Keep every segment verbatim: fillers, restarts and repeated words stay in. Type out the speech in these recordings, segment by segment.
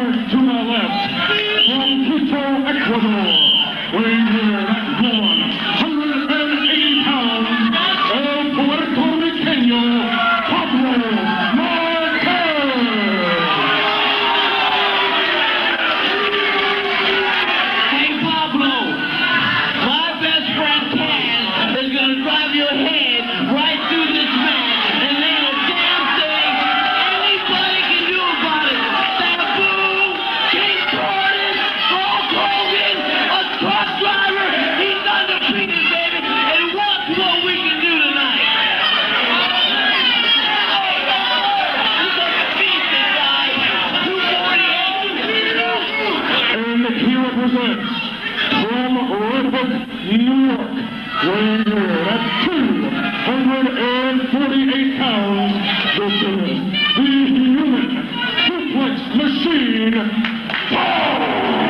First to my left, from Quito, Ecuador, weighing here at one hundred eighty pounds, El Puerto Riqueño, Pablo Marquez. Hey Pablo, my best friend Taz is going to drive your head right through this match, and there ain't a damn thing anybody can do about it. Sabu, King Curtis, Hulk Hogan, a truck driver, he's undefeated, baby, and watch what we can do tonight. And he represents from Redwood, New York, weighing here at two hundred forty-eight pounds, this is the Human Suplex Machine, Paul!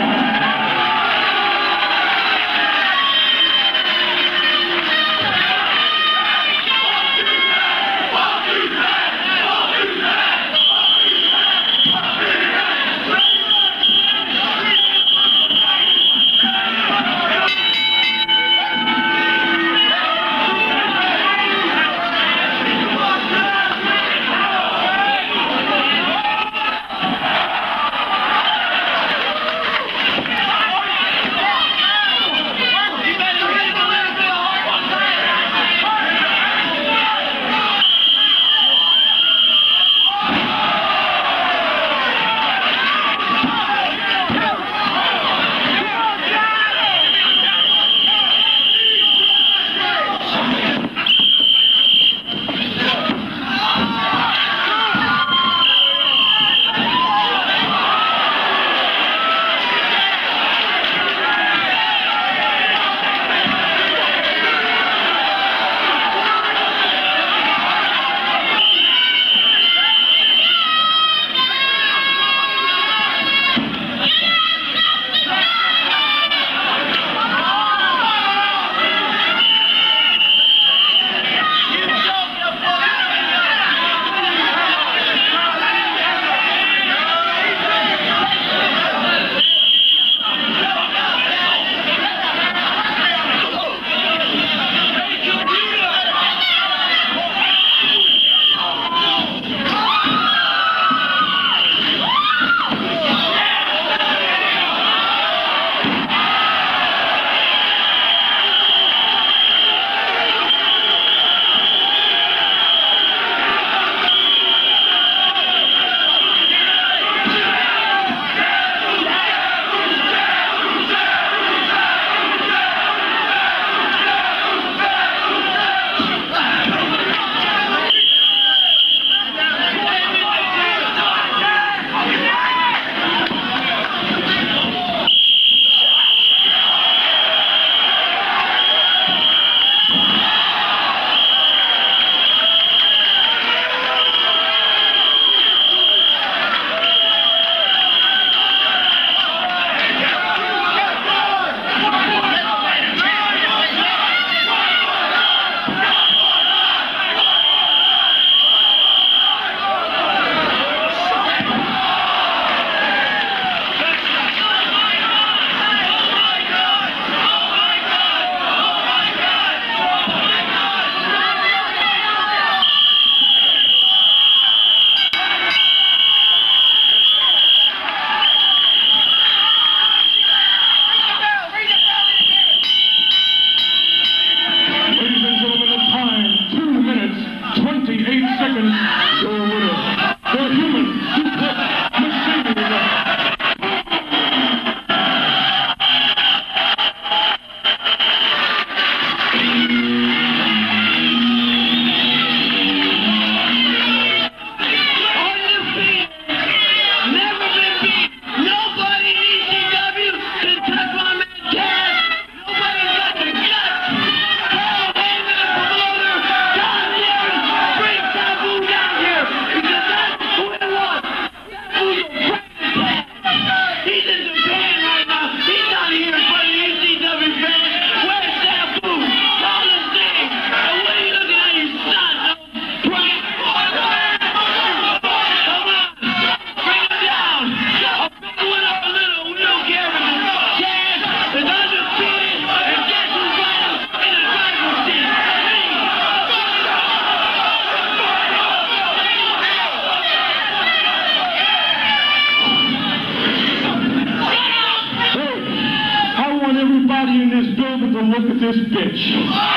in this building to look at this bitch.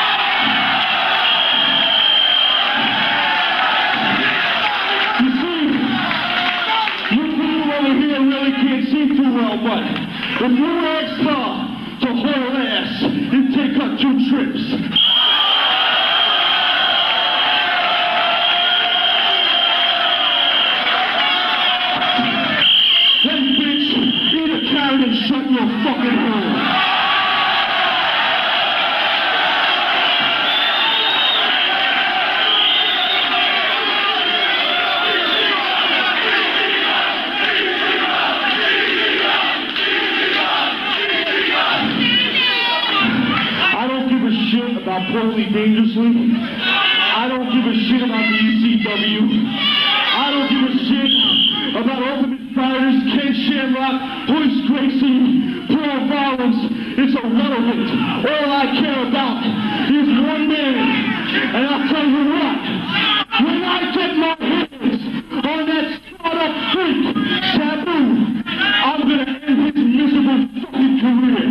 You see, you people over here really can't see too well, but if you ask her to haul ass, you take her two trips. Hey, bitch, eat a carrot and shut your fucking hole. About Poorly Dangerously. I don't give a shit about the E C W. I don't give a shit about Ultimate Fighters, Ken Shamrock, Hoist Gracie, Pro Violence. It's irrelevant. All I care about is one man. And I'll tell you what, when I get my hands on that startup freak, Taboo, I'm gonna end his miserable fucking career.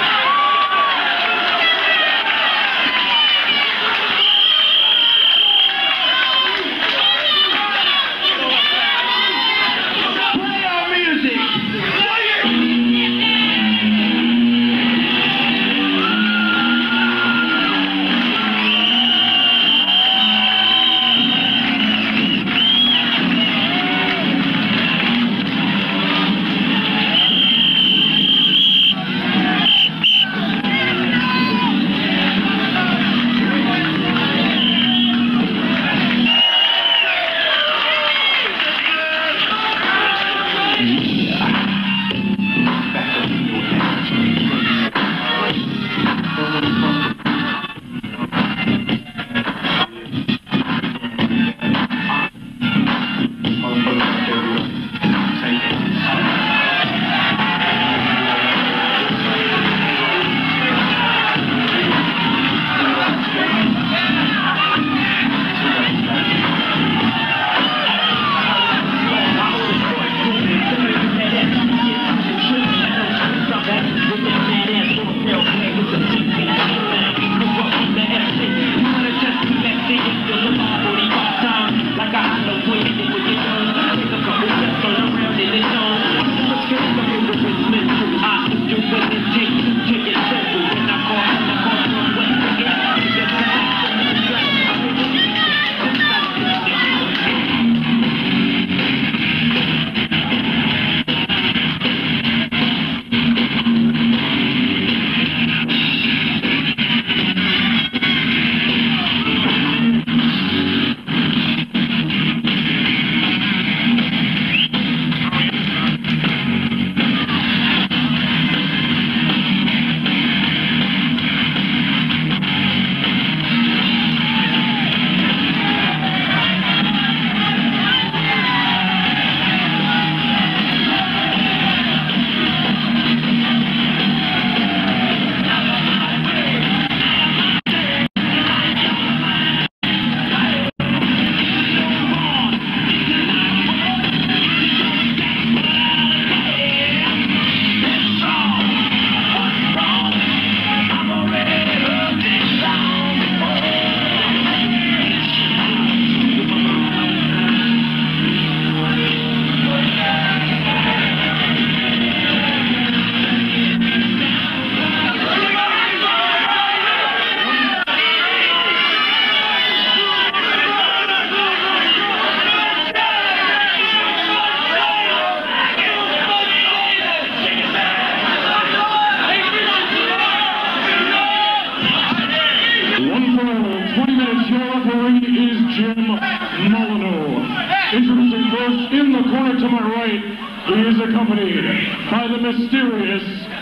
Introducing first, in the corner to my right, he is accompanied by the mysterious,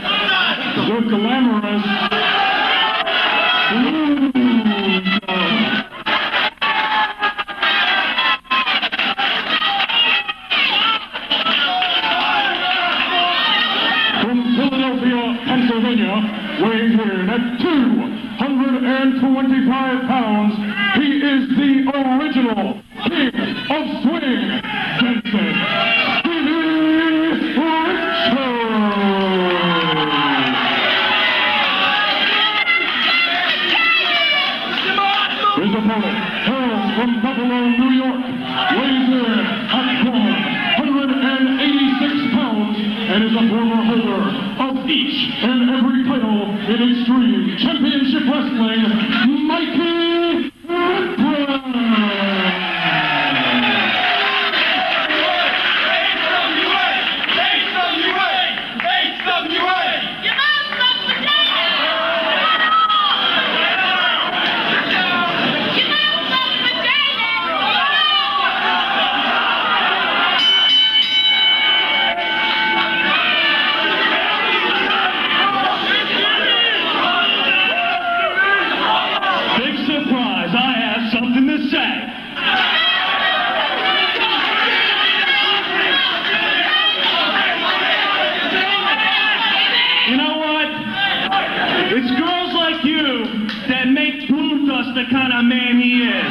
the glamorous, Blue. From Philadelphia, Pennsylvania, weighing in at two hundred twenty-five pounds, he is the original King of Swing, Jensen Stevie Richards. and is a former holder of each and every title in Extreme Championship Wrestling, Mikey Whitbread. It's girls like you that make Bluedust the kind of man he is.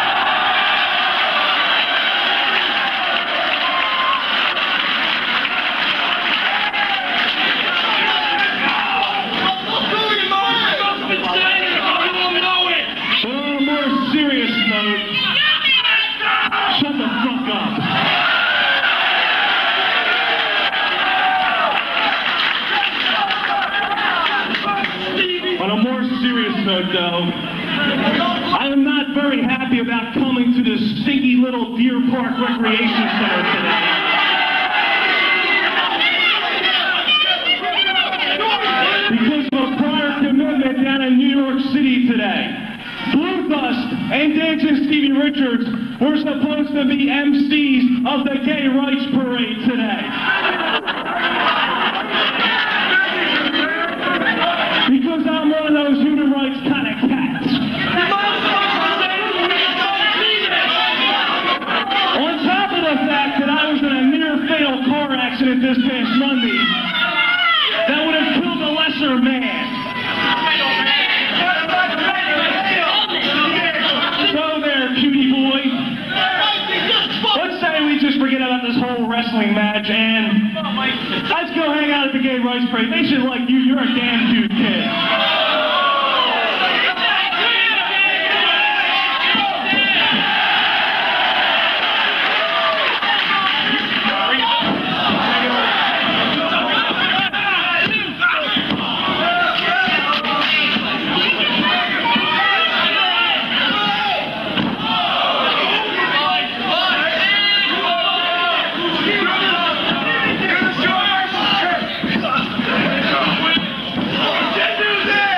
On a more serious note, shut the fuck up. On a more serious note, though, I am not very happy about coming to this stinky little Deer Park Recreation Center today. Because of a prior commitment down in New York City today. Bluedust and Dancing Stevie Richards were supposed to be M Cs of the Gay Rights Parade today. Because I'm one of those human rights kind of cats. On top of the fact that I was in a near-fatal car accident this past Monday that would have killed a lesser man. So there, cutie boy. Let's say we just forget about this whole wrestling match and let's go hang out at the Gay Rights Parade. They should like you. You're a damn cute kid. Get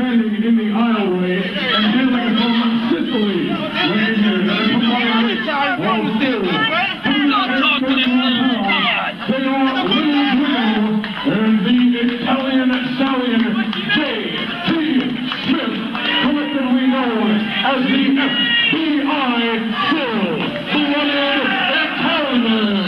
standing in the aisleway and hailing from Sicily. Right here, now come on in. One, two. Don't talk to this little pod. They are Little Drew and the Italian stallion J T Smith, collectively known as the F B I Full Blooded Italian.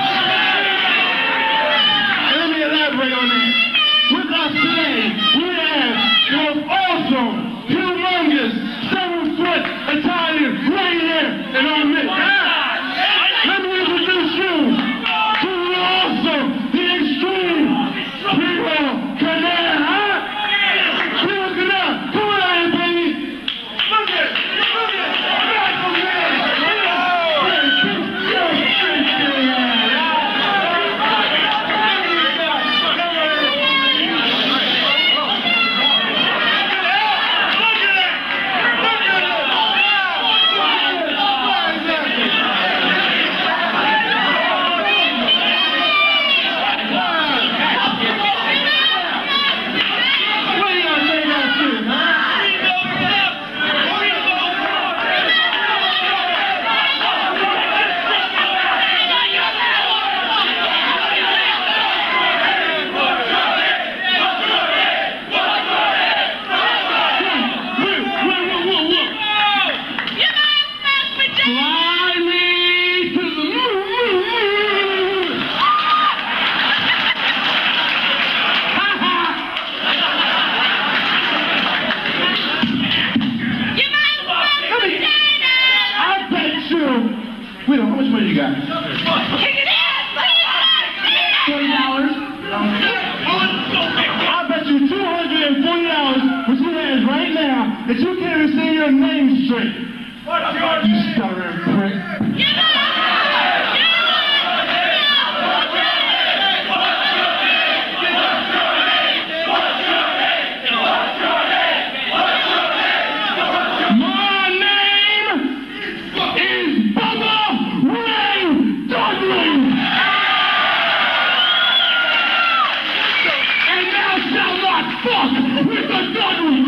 Let me elaborate on that. With us today, we have the awesome, humongous, seven-foot Italian right here in our midst. Let me introduce you to the awesome, the extreme, Primo Canal, huh? Primo Canal, come on out here, baby. Look at it, look at it. Radical man. Wait, how much money you got? Twenty dollars. I bet you two hundred and forty dollars, which he has right now, that you can't even say your name straight. You stuttering prick. Fuck with the Dudley!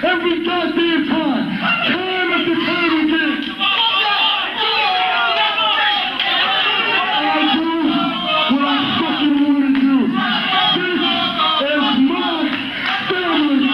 every goddamn time. Time after time again. I do what I fucking want to do. This is my family.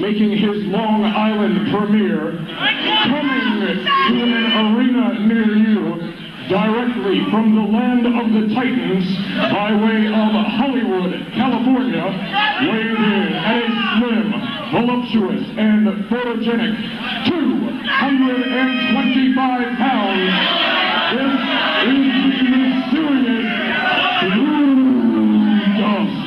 making his Long Island premiere, coming to an arena near you, directly from the land of the Titans, by way of Hollywood, California, weighed in at a slim, voluptuous, and photogenic two hundred twenty-five pounds. This is the mysterious Blue Dust.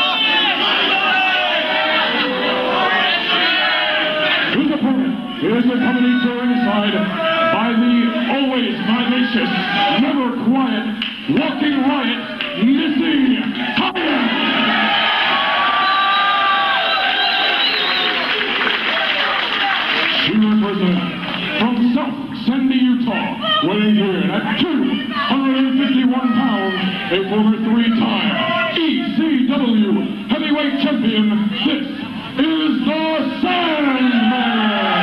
His opponent is accompanied to ringside by the always vivacious, never quiet, walking riot, Missy Hyatt. She represents from South Sandy, Utah, weighing in at two hundred fifty-one pounds, a former three-time E C W heavyweight champion. This is the Sandman.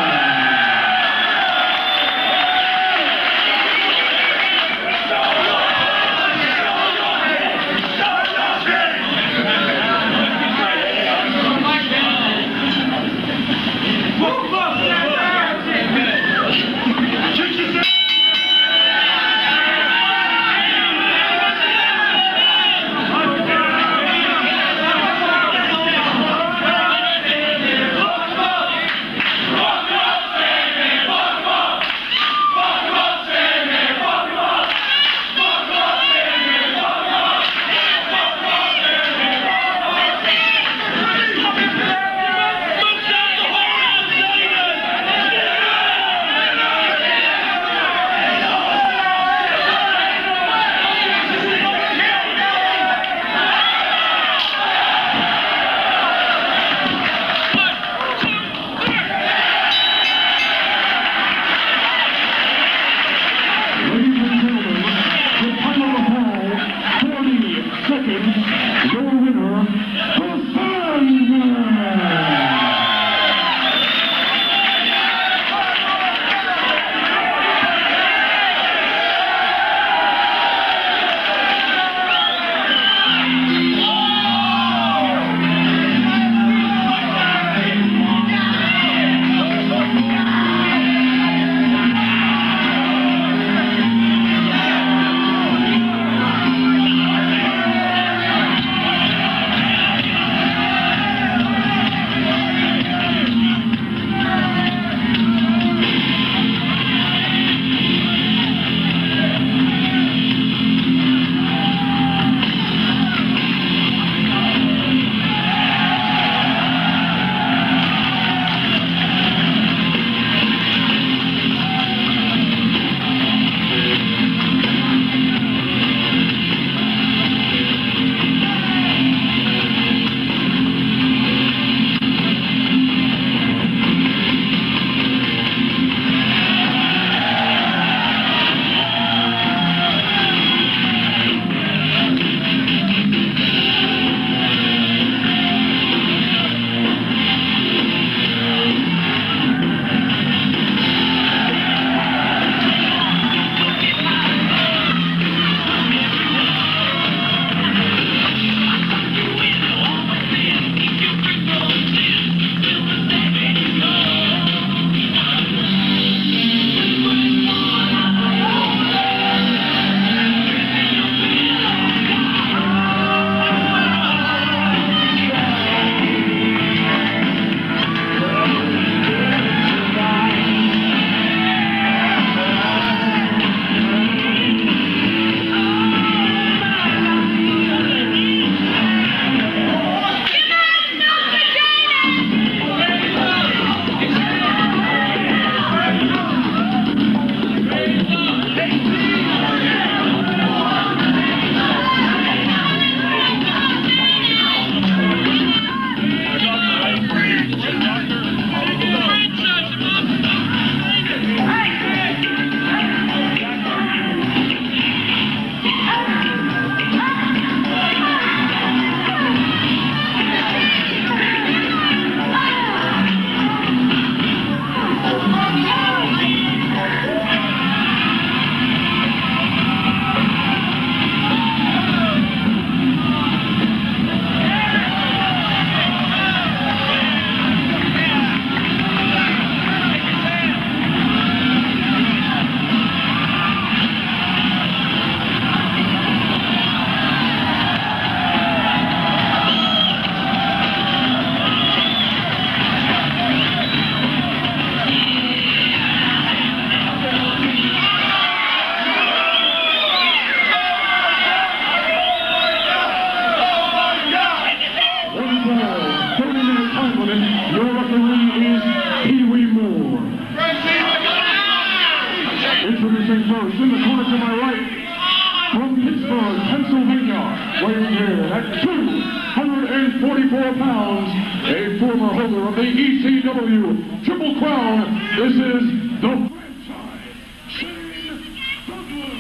weighing in at two hundred forty-four pounds, a former holder of the E C W Triple Crown. This is the franchise, Shane Douglas.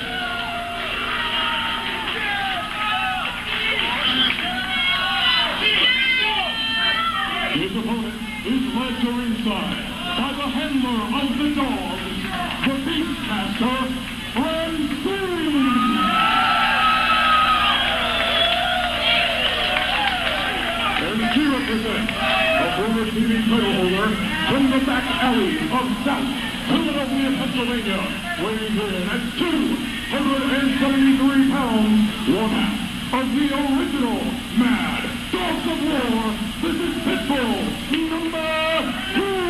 His opponent is led to ringside by the handler of the dogs, the Beastmaster, Francine. And she represents a former T V title holder from the back alley of South Philadelphia, Pennsylvania, weighing in at two hundred seventy-three pounds, one half of the original Mad Dogs of War. This is Pitbull number two.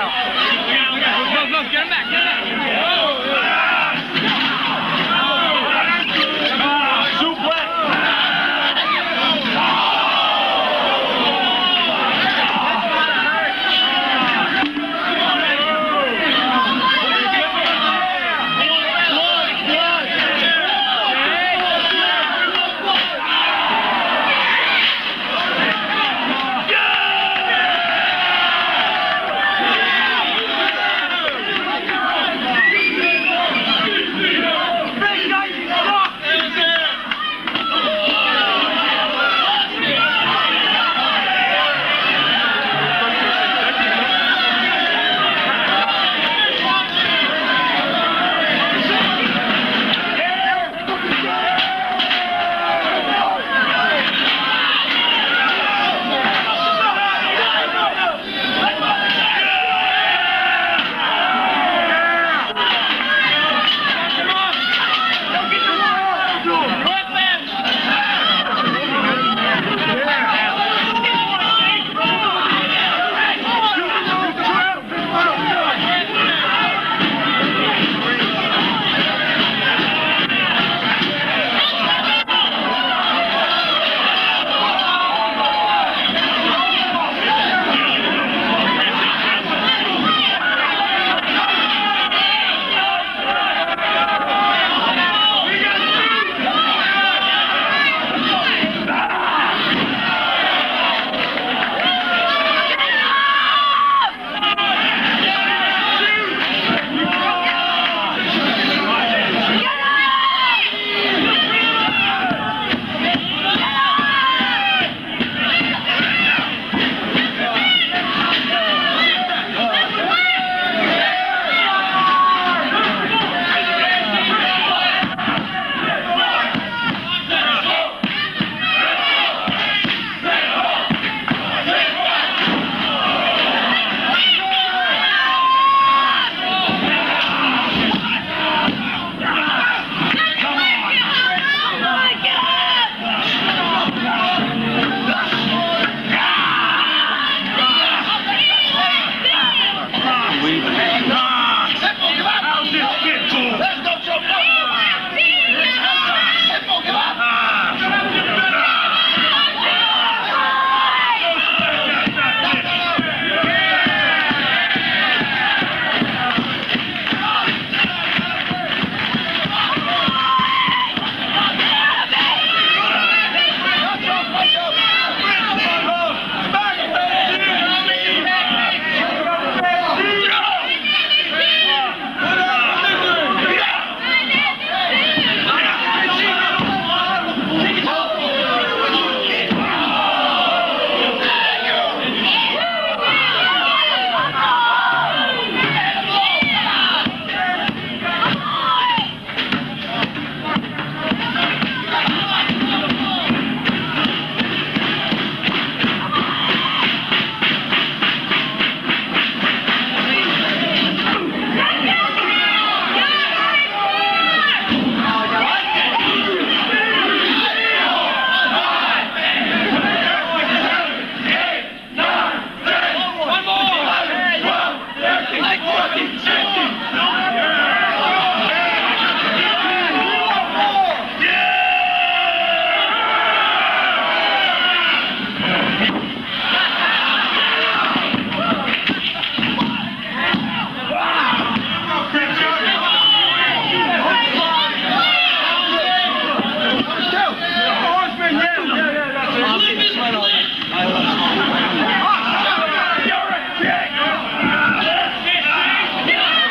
You're a dick!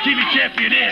T V champion is.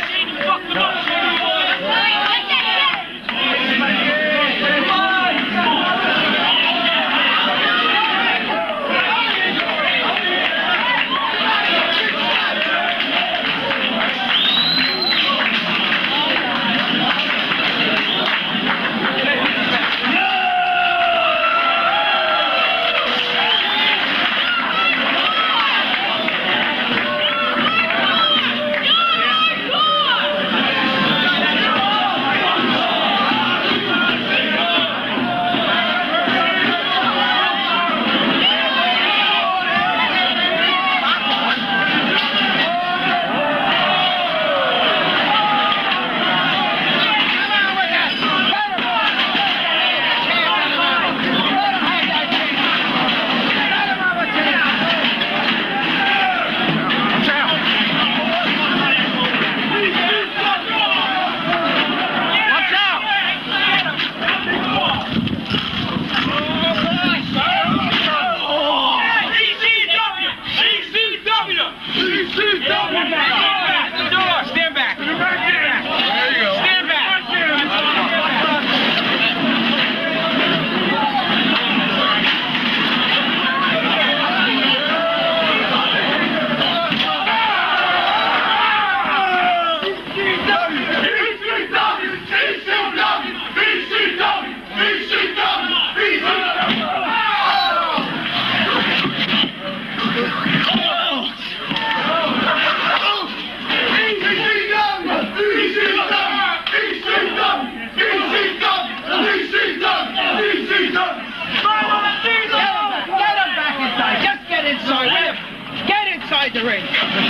The ring.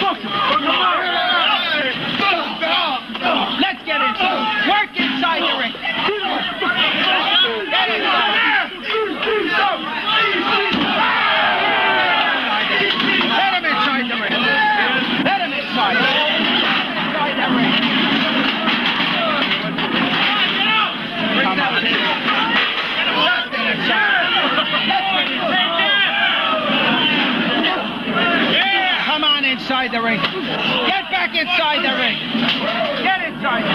Let's get inside. Work inside the ring. Get inside. Let him inside the ring. Let him inside. Inside the ring. Come on. Let's get inside. Let's get inside. Inside the ring. Get back inside the ring. Get inside.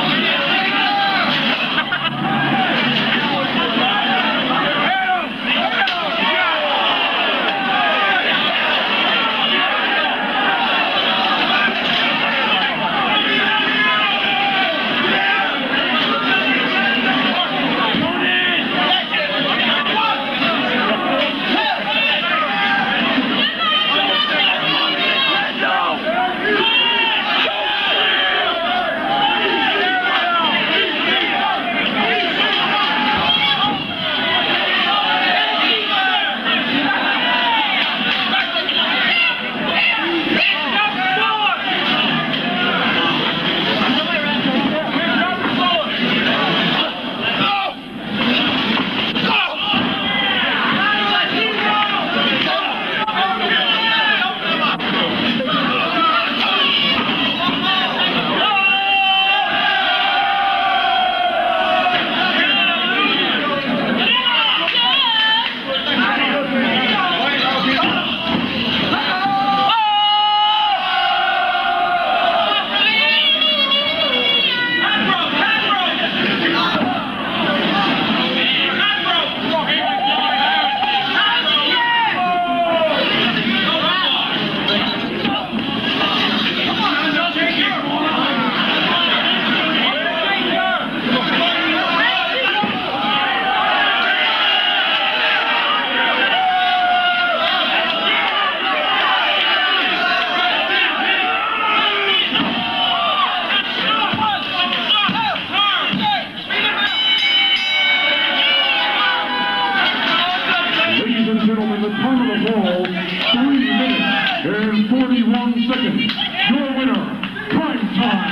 Seconds, your winner, Prime Time.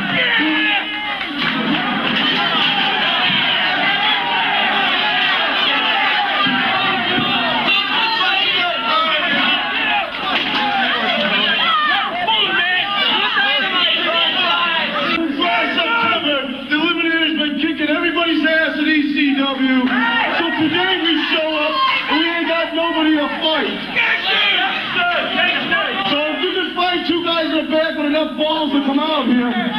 The Eliminator's been kicking everybody's ass at E C W, so today we show up and we ain't got nobody to fight. So if you can find two guys in the back with enough balls to come out here,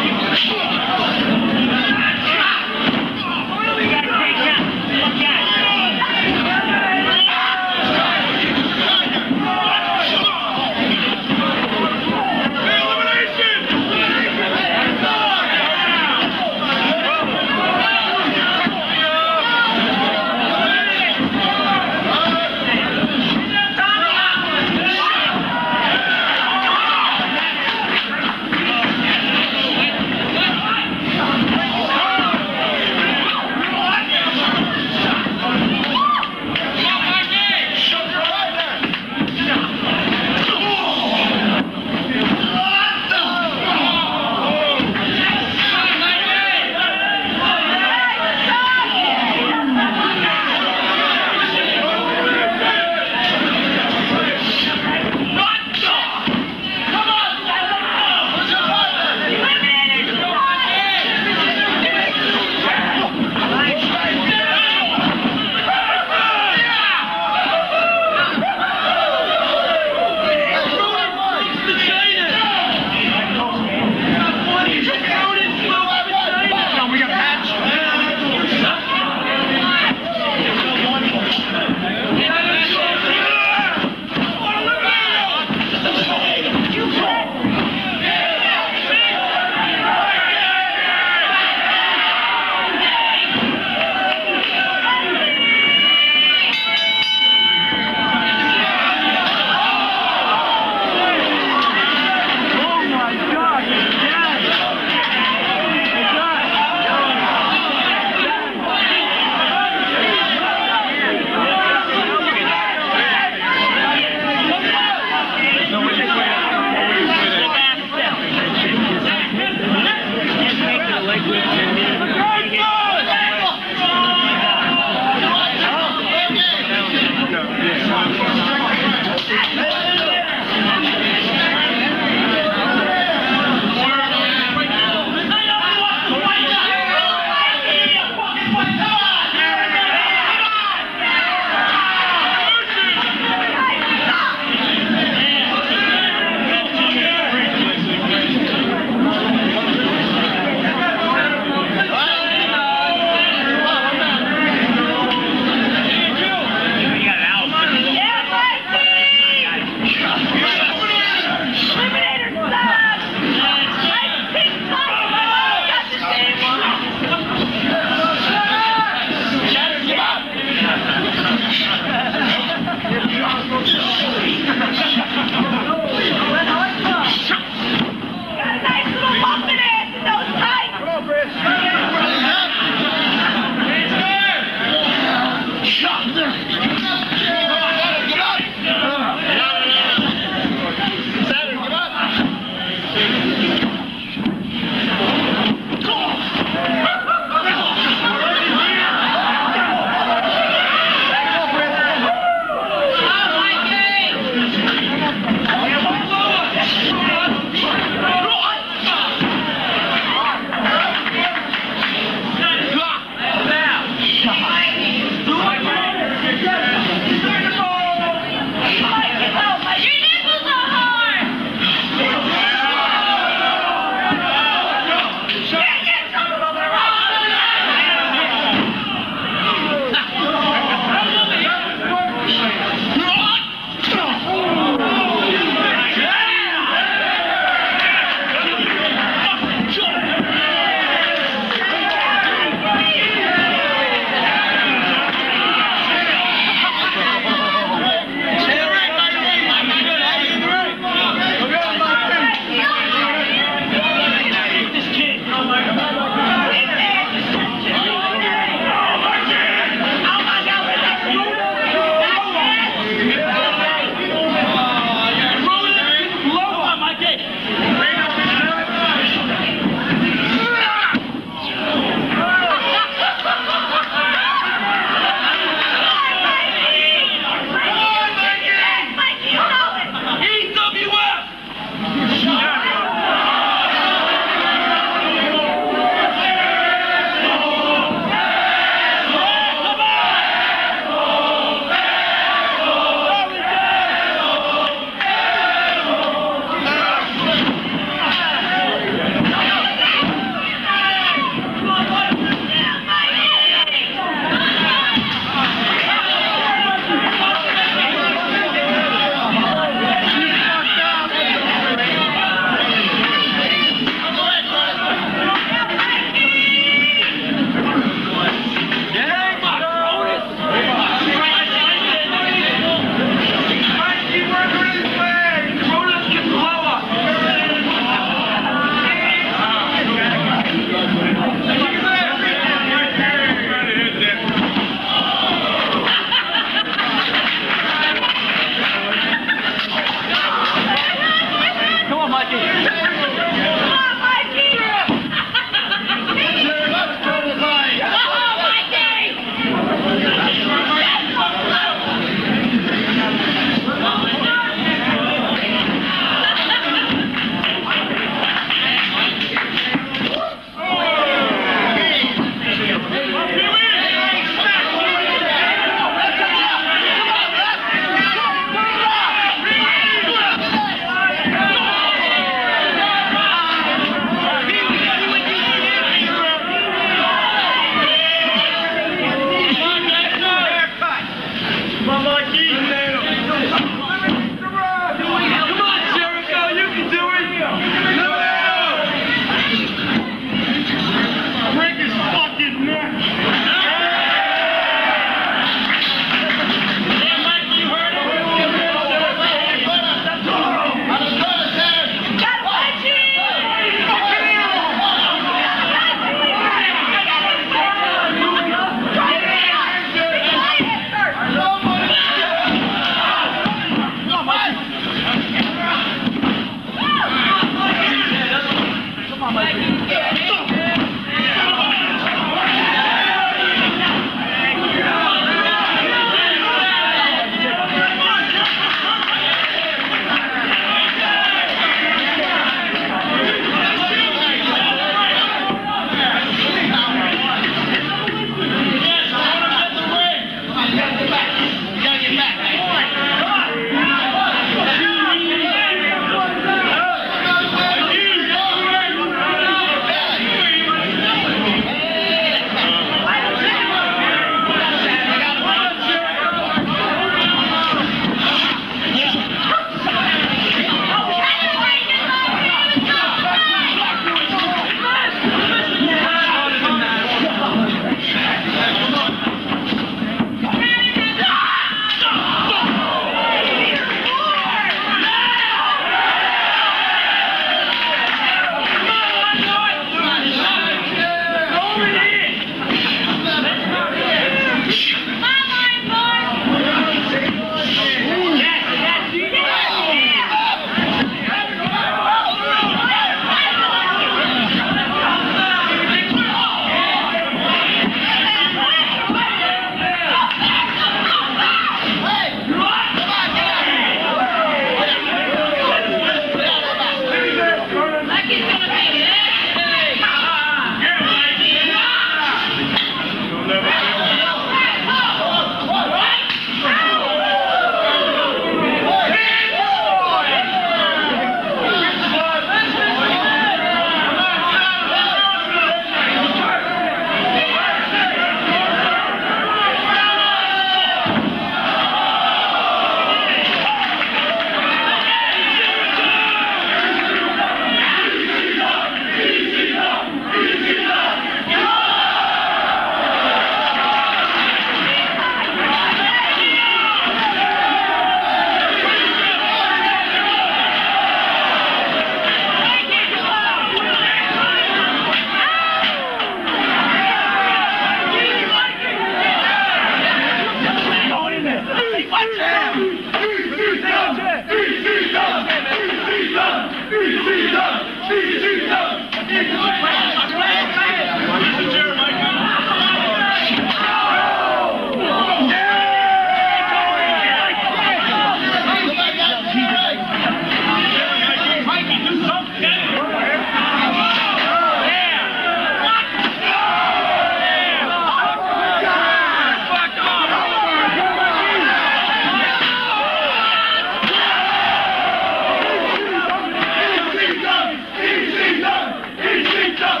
E C W!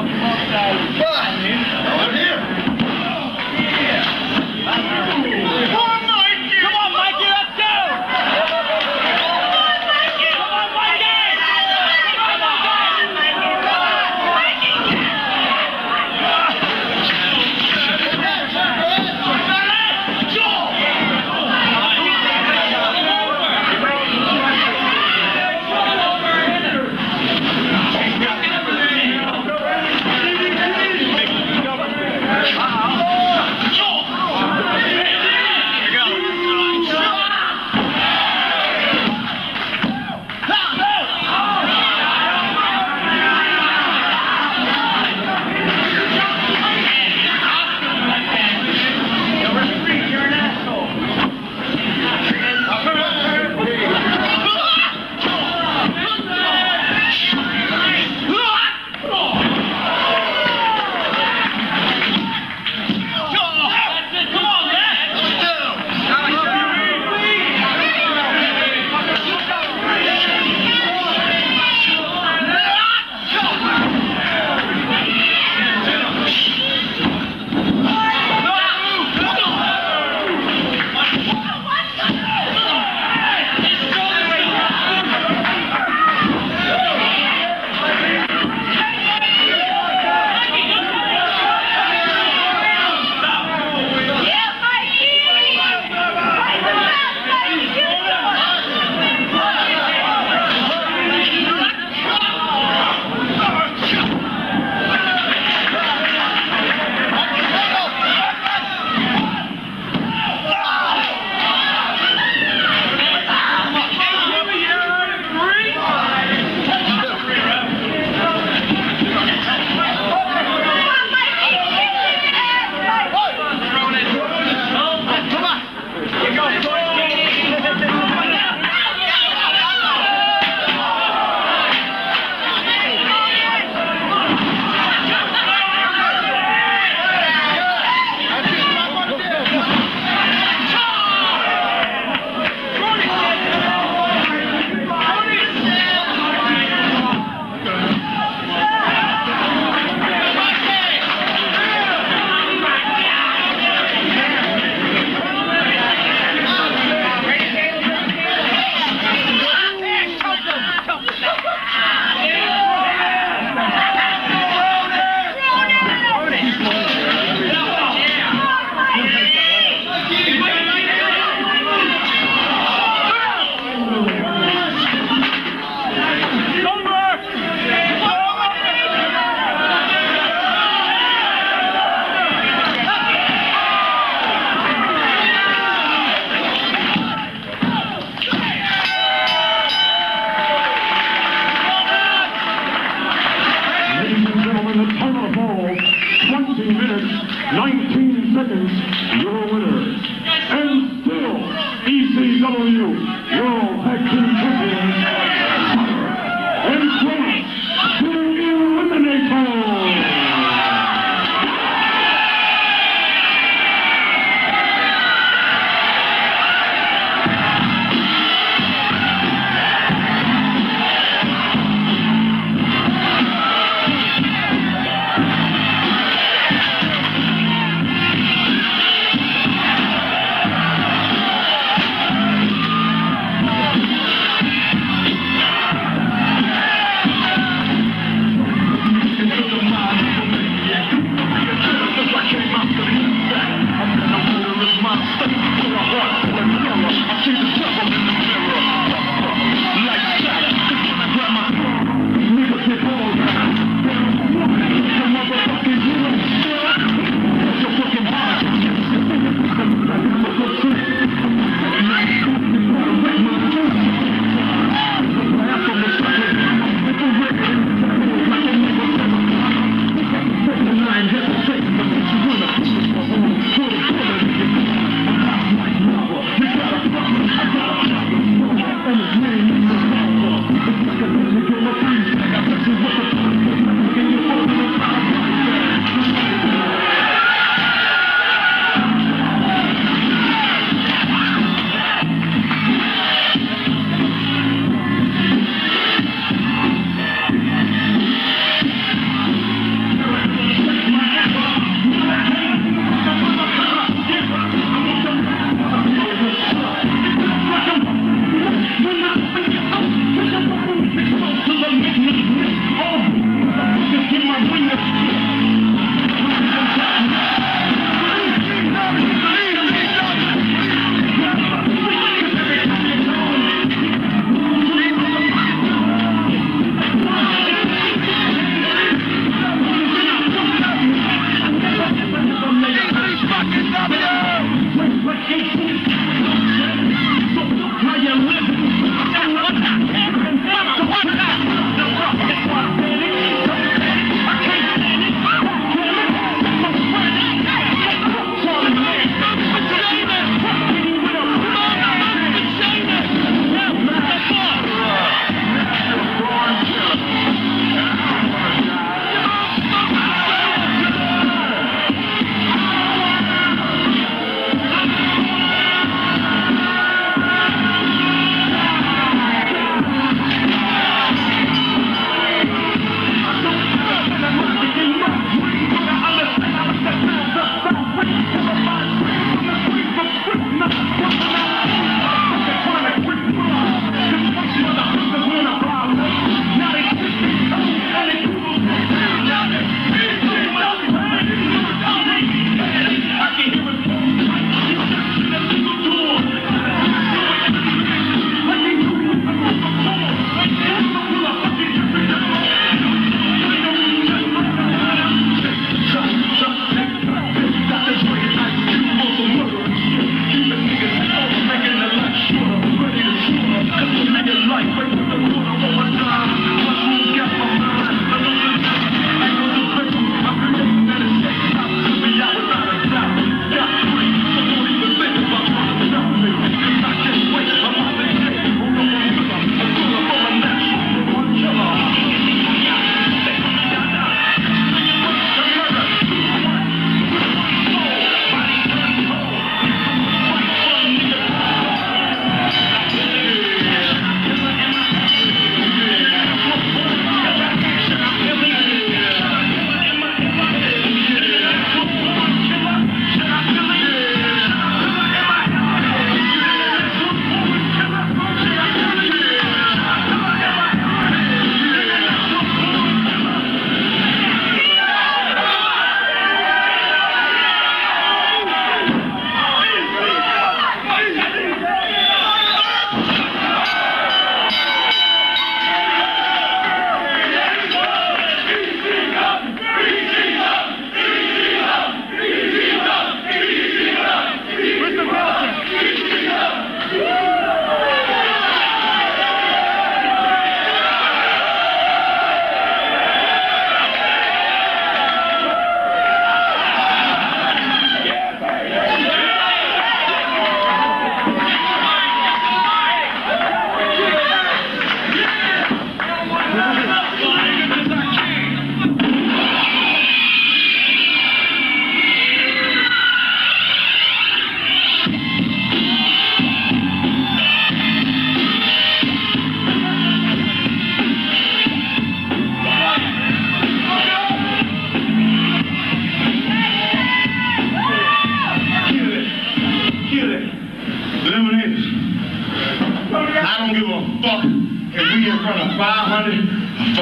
Hey,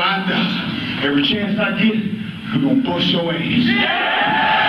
And uh, every chance I get, I'm gonna bust your ass.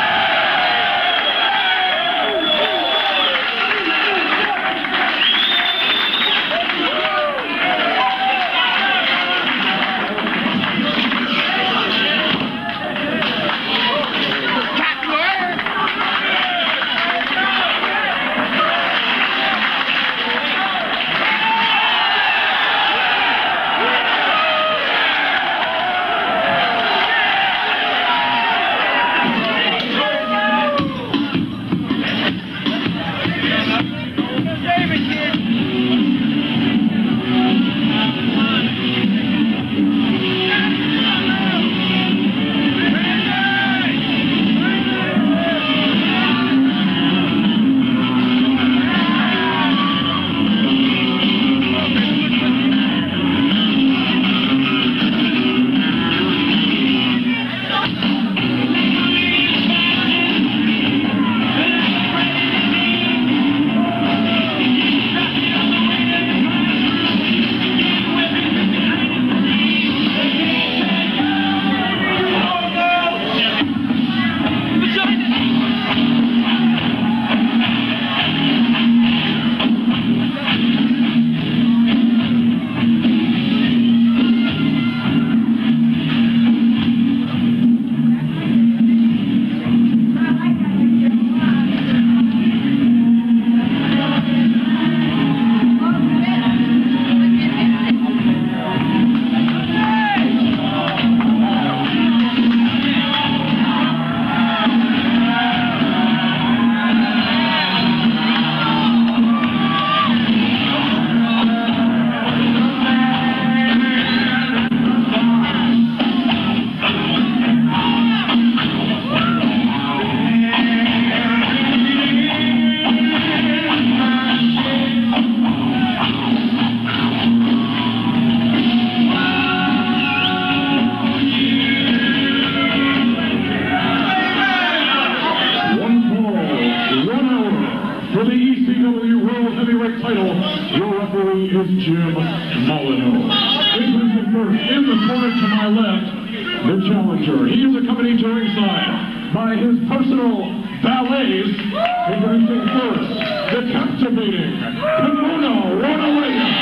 For the E C W World Heavyweight title, your referee is Jim Molyneux. Introducing first, in the corner to my left, the challenger. He is accompanied to ringside by his personal valets. Introducing first, the captivating Kimona Wanalea.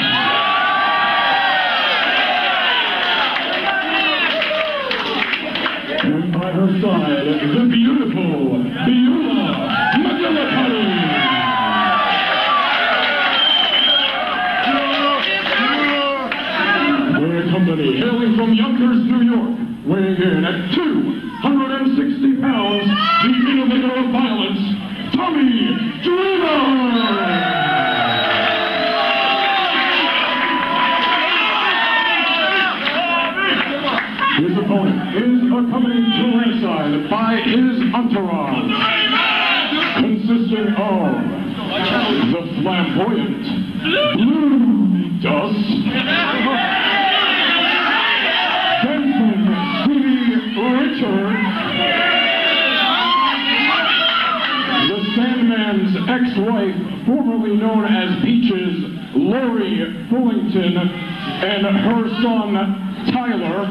And by her side, the beautiful Beulah McGillicuddy. Company hailing from Yonkers, New York, weighing in at two hundred sixty pounds, the innovator of violence, Tommy Dreamer! His opponent is accompanied to ringside by his entourage, consisting of the flamboyant Blue Dust, Richard, the Sandman's ex-wife, formerly known as Peaches, Lori Fullington, and her son, Tyler,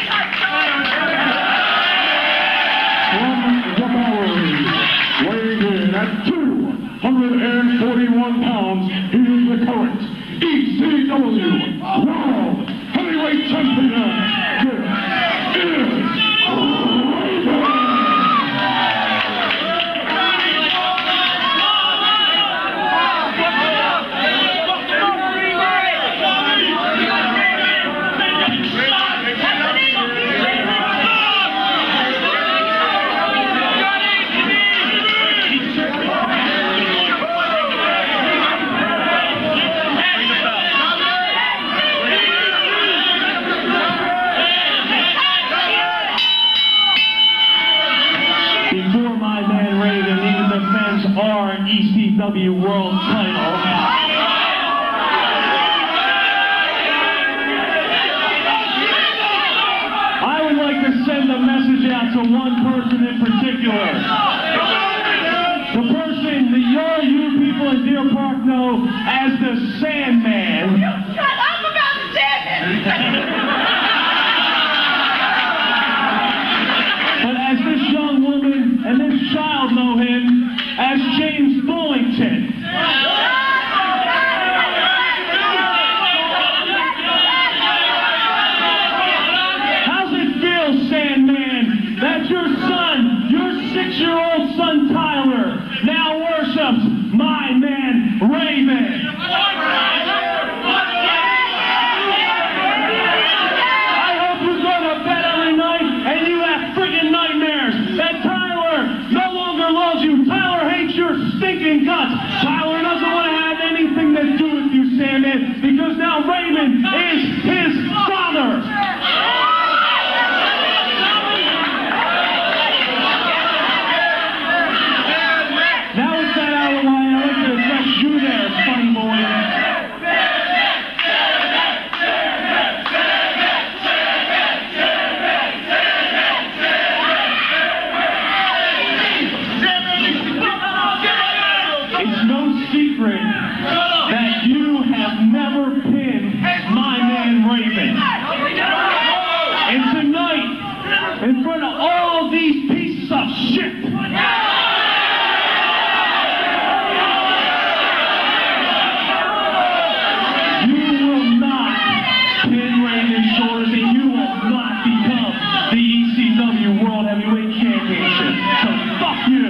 from the Bowery, weighing in at two hundred forty-one pounds, he is the current E C W World Heavyweight Champion. This is our E C W World title. I would like to send a message out to one person in particular. The person that your you people in Deer Park know as the Sandman. You shut up about the Sandman! man. I hope you go to bed every night and you have friggin' nightmares that Tyler no longer loves you. Tyler hates your stinking guts. Tyler doesn't want to have anything to do with you, Sandman, because now Raven is his father. Now it's that out of the way. I'd like to address you there, funny boy. It's no secret that you have never pinned my man Raven. And tonight, in front of all these pieces of shit, you will not pin Raven's shoulders and you will not become the E C W World Heavyweight Championship. So fuck you.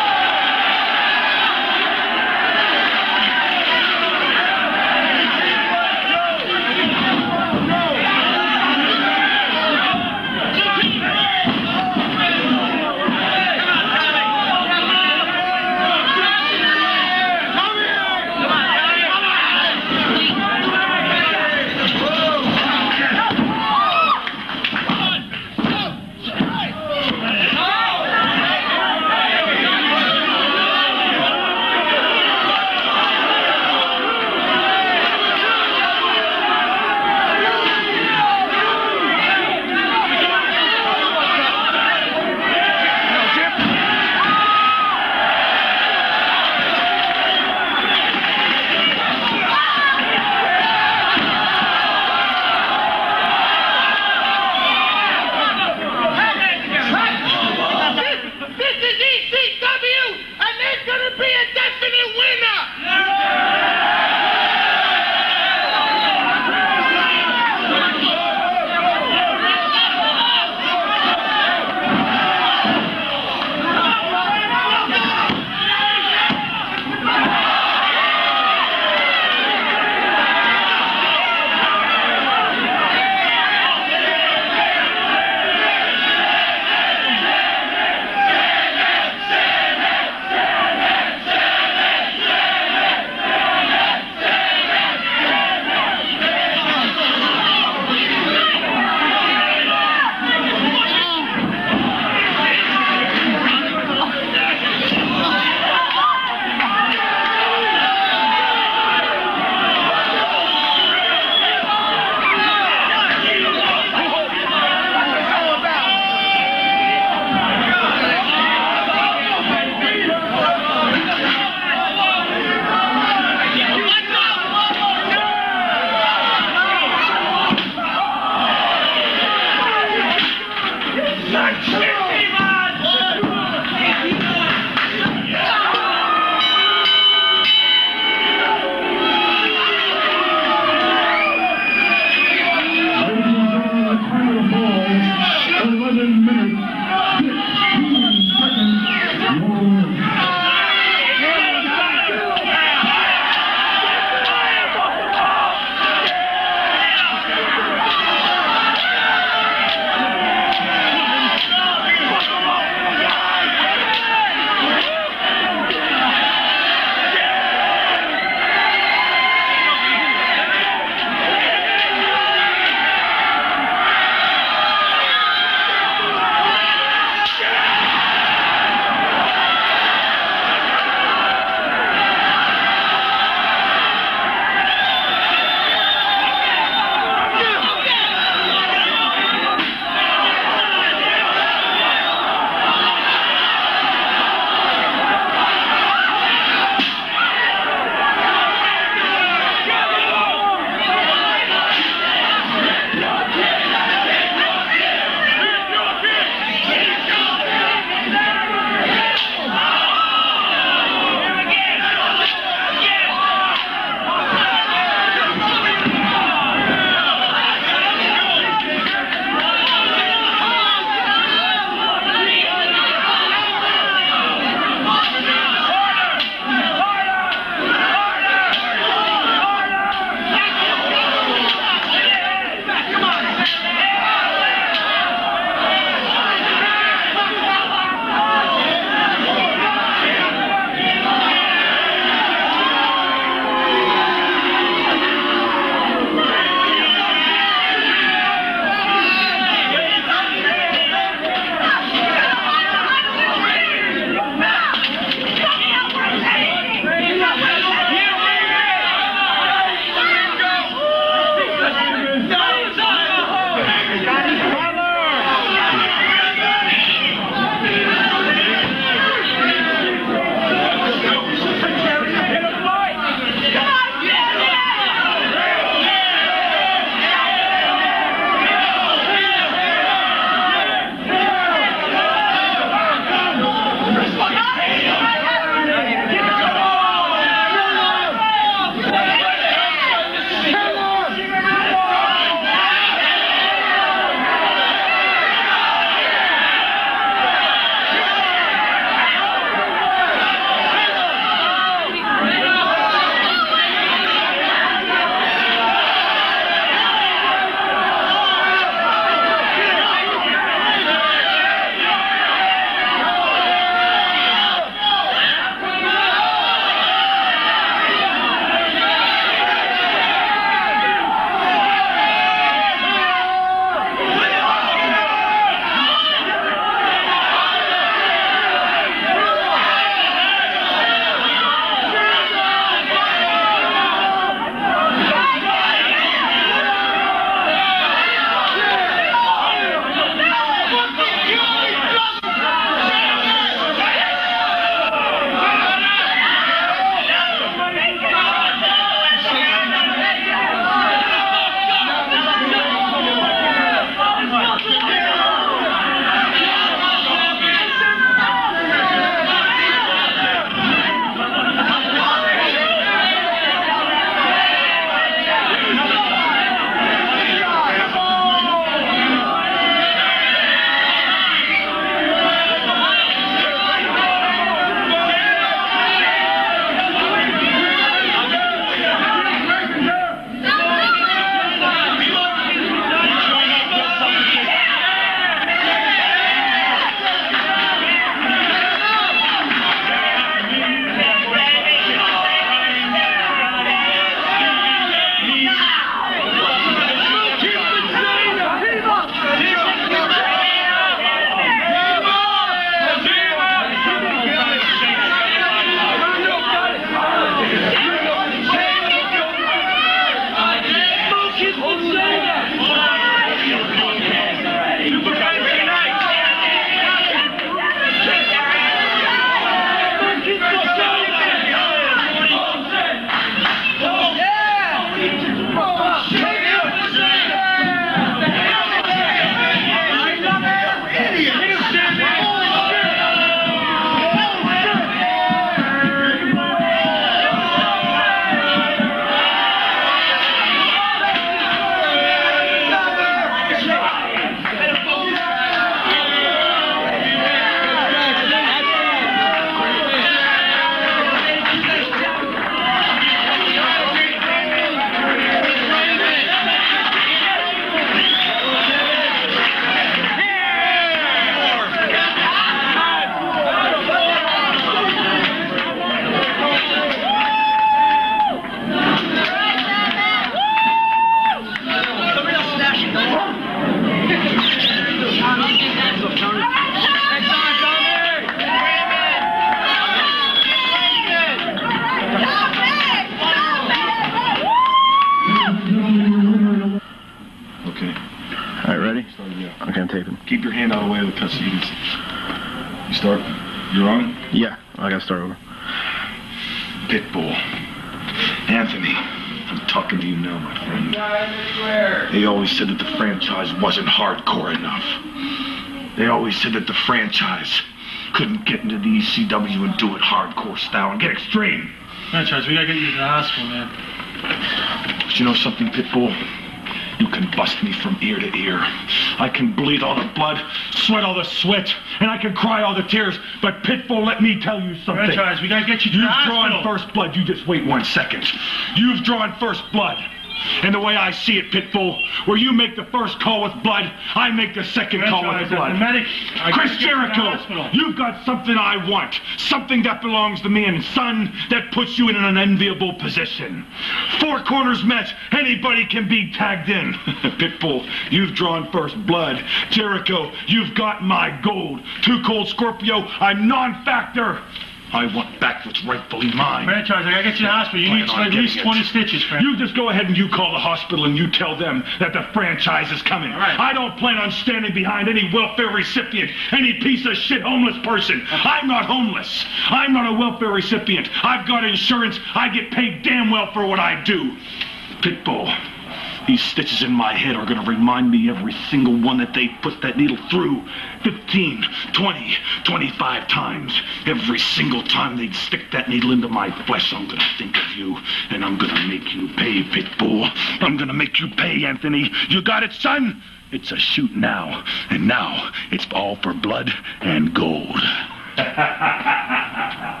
keep your hand out of the way of the cutscenes. You start. You're on? Yeah, I gotta start over. Pitbull. Anthony, I'm talking to you now, my friend. They always said that the franchise wasn't hardcore enough. They always said that the franchise couldn't get into the E C W and do it hardcore style and get extreme. Franchise, we gotta get you to the hospital, man. But you know something, Pitbull? You can bust me from ear to ear. I can bleed all the blood, sweat all the sweat, and I can cry all the tears. But Pitbull, let me tell you something. Franchise, we gotta get you to the You've hospital. drawn first blood. You just wait one second. You've drawn first blood. And the way I see it, Pitbull, where you make the first call with blood, I make the second call with blood. The medic, Chris Jericho, you've got something I want. Something that belongs to me, and son, that puts you in an unenviable position. Four corners match, anybody can be tagged in. Pitbull, you've drawn first blood. Jericho, you've got my gold. Too Cold Scorpio, I'm non-factor. I want back what's rightfully mine. Franchise, I gotta get you to the hospital. You need at least twenty stitches, Franchise. You just go ahead and you call the hospital and you tell them that the franchise is coming. All right. I don't plan on standing behind any welfare recipient, any piece of shit homeless person. I'm not homeless. I'm not a welfare recipient. I've got insurance. I get paid damn well for what I do. Pitbull, these stitches in my head are gonna remind me every single one that they put that needle through. fifteen, twenty, twenty-five times. Every single time they stick that needle into my flesh, I'm gonna think of you, and I'm gonna make you pay, Pitbull. I'm gonna make you pay, Anthony. You got it, son? It's a shoot now, and now it's all for blood and gold.